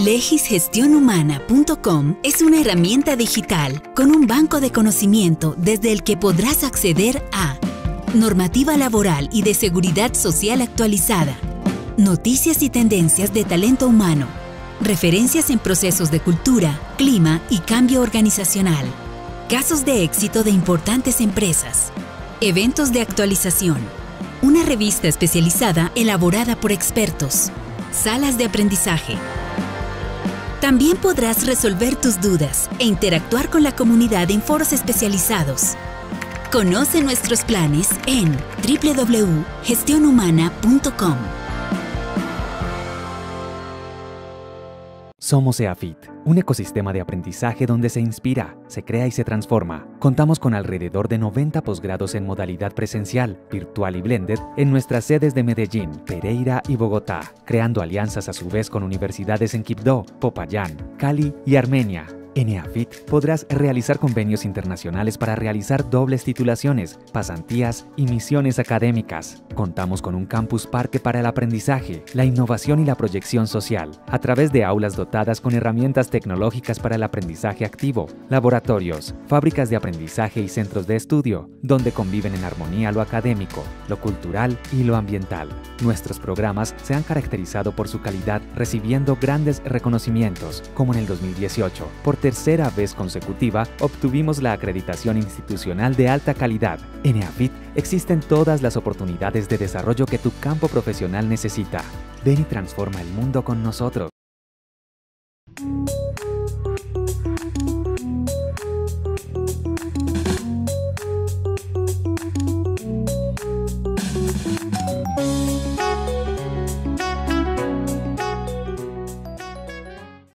Legisgestionhumana.com es una herramienta digital con un banco de conocimiento desde el que podrás acceder a normativa laboral y de seguridad social actualizada, noticias y tendencias de talento humano, referencias en procesos de cultura, clima y cambio organizacional, casos de éxito de importantes empresas, eventos de actualización, una revista especializada elaborada por expertos, salas de aprendizaje. También podrás resolver tus dudas e interactuar con la comunidad en foros especializados. Conoce nuestros planes en www.gestionhumana.com. Somos EAFIT, un ecosistema de aprendizaje donde se inspira, se crea y se transforma. Contamos con alrededor de 90 posgrados en modalidad presencial, virtual y blended en nuestras sedes de Medellín, Pereira y Bogotá, creando alianzas a su vez con universidades en Quibdó, Popayán, Cali y Armenia. En EAFIT podrás realizar convenios internacionales para realizar dobles titulaciones, pasantías y misiones académicas. Contamos con un campus parque para el aprendizaje, la innovación y la proyección social, a través de aulas dotadas con herramientas tecnológicas para el aprendizaje activo, laboratorios, fábricas de aprendizaje y centros de estudio, donde conviven en armonía lo académico, lo cultural y lo ambiental. Nuestros programas se han caracterizado por su calidad, recibiendo grandes reconocimientos, como en el 2018, por tercera vez consecutiva, obtuvimos la acreditación institucional de alta calidad. En EAFIT existen todas las oportunidades de desarrollo que tu campo profesional necesita. Ven y transforma el mundo con nosotros.